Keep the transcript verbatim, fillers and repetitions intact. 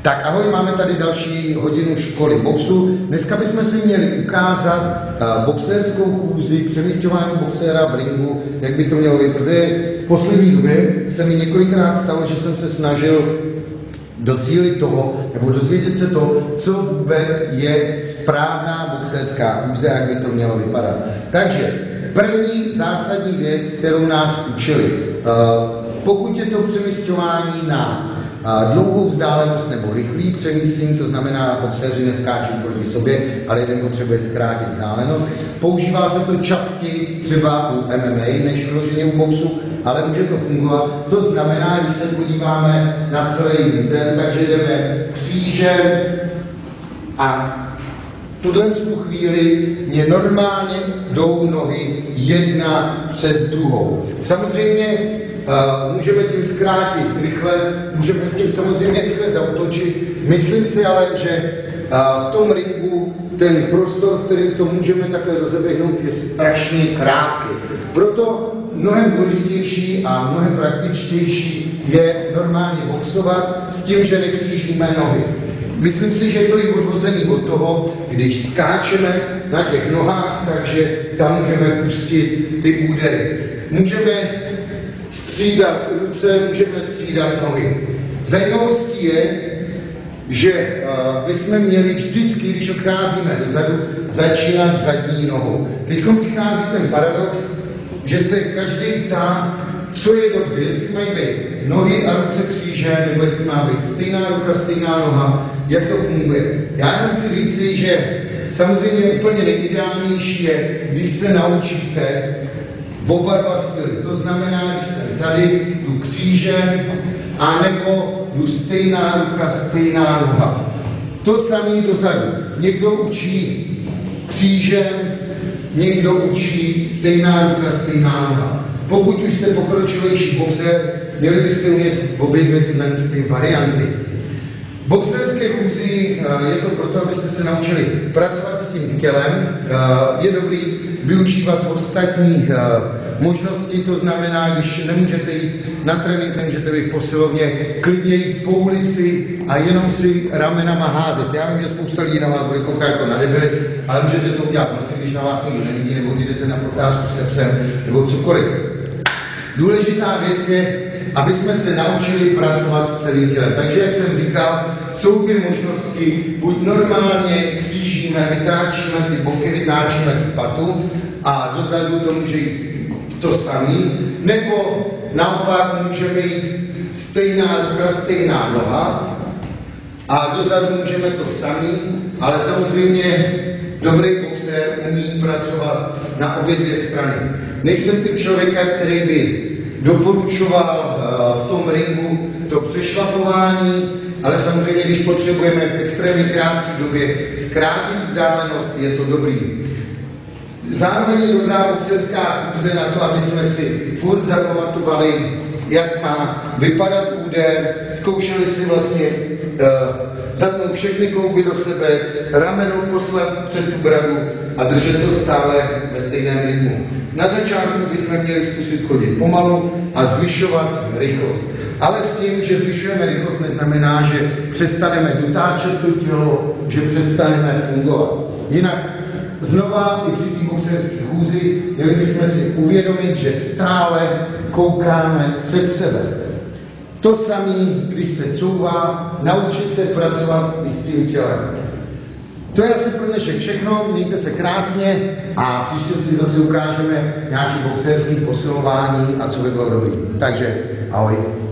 Tak ahoj, máme tady další hodinu školy boxu. Dneska bychom si měli ukázat uh, boxerskou chůzi, přemísťování boxéra v ringu, jak by to mělo být, protože v poslední době se mi několikrát stalo, že jsem se snažil docílit toho, nebo dozvědět se to, co vůbec je správná boxerská chůze, jak by to mělo vypadat. Takže první zásadní věc, kterou nás učili, uh, pokud je to přemísťování na dlouhou vzdálenost nebo rychlý přemístění, to znamená, boxeři neskáčou proti sobě, ale jeden potřebuje zkrátit vzdálenost. Používá se to častěji třeba u M M A než vyloženě u boxu, ale může to fungovat. To znamená, když se podíváme na celý den, takže jdeme křížem a tuhle chvíli mě normálně jdou nohy jedna přes druhou. Samozřejmě Uh, můžeme tím zkrátit rychle, můžeme s tím samozřejmě rychle zaútočit. Myslím si ale, že uh, v tom ringu ten prostor, který to můžeme takhle rozeběhnout, je strašně krátký. Proto mnohem důležitější a mnohem praktičtější je normálně boxovat s tím, že nekřížíme nohy. Myslím si, že je to i odvozený od toho, když skáčeme na těch nohách, takže tam můžeme pustit ty údery. Můžeme střídat ruce, můžeme střídat nohy. Zajímavostí je, že uh, bychom měli vždycky, když odcházíme dozadu, začínat zadní nohou. Teď přichází ten paradox, že se každý ptá, co je dobře, jestli mají být nohy a ruce křížem, nebo jestli má být stejná ruka, stejná noha, jak to funguje. Já jenom chci říci, že samozřejmě úplně nejideálnější je, když se naučíte oba dva styly. To znamená, když jsem tady, jdu křížem, anebo jdu stejná ruka, stejná noha. To samý dozadu. Někdo učí křížem, někdo učí stejná ruka, stejná noha. Pokud už jste pokročilejší boxer, měli byste umět obě dvě tyhle ty varianty. Boxerské chůzi je to proto, abyste se naučili pracovat s tím tělem. Je dobrý využívat ostatní možnosti, to znamená, když nemůžete jít na trénink, nemůžete být v posilovně, klidně jít po ulici a jenom si ramenama házet. Já vím, že spousta lidí na vás bude koukat jako na debily, ale můžete to udělat v noci, když na vás nikdo nevidí, nebo když jdete na procházku se psem, nebo cokoliv. Důležitá věc je, aby jsme se naučili pracovat s celým tělem. Takže, jak jsem říkal, jsou dvě možnosti, buď normálně křížíme, vytáčíme ty boky, vytáčíme ty patu a dozadu to může jít to samý, nebo naopak můžeme jít stejná ruka, stejná noha a dozadu můžeme to samý, ale samozřejmě dobrý boxer umí pracovat na obě dvě strany. Nejsem typ člověka, který by doporučoval uh, v tom ringu to přešlapování, ale samozřejmě, když potřebujeme v extrémně krátké době zkrátit vzdálenost, je to dobrý. Zároveň je dobrá boxerská chůze na to, aby jsme si furt zapamatovali, jak má vypadat úder, zkoušeli si vlastně uh, zatnout všechny klouby do sebe, rameno poslat před tu bradu a držet to stále ve stejném rytmu. Na začátku bychom měli zkusit chodit pomalu a zvyšovat rychlost. Ale s tím, že zvyšujeme rychlost, neznamená, že přestaneme dotáčet to tělo, že přestaneme fungovat. Jinak znova i při té boxerské chůzi měli bychom si uvědomit, že stále koukáme před sebe. To samé, když se couvá, naučit se pracovat i s tím tělem. To je asi pro dnešek všechno, mějte se krásně a příště si zase ukážeme nějaký boxerský posilování a co by bylo dobrý. Takže ahoj.